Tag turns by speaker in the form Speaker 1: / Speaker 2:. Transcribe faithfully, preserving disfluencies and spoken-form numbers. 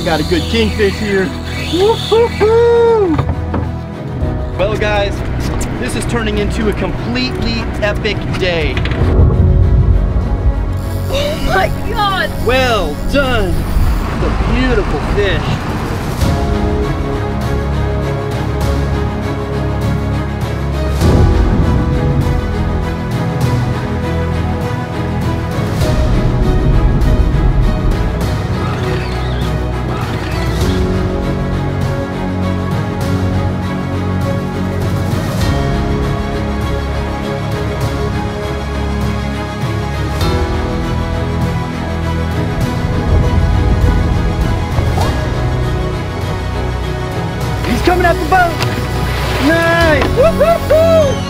Speaker 1: got a good kingfish here. Woo-hoo-hoo! Well guys, this is turning into a completely epic day.
Speaker 2: Oh my God!
Speaker 1: Well done! It's a beautiful fish. Coming at the boat. Nice. Woo-hoo-hoo.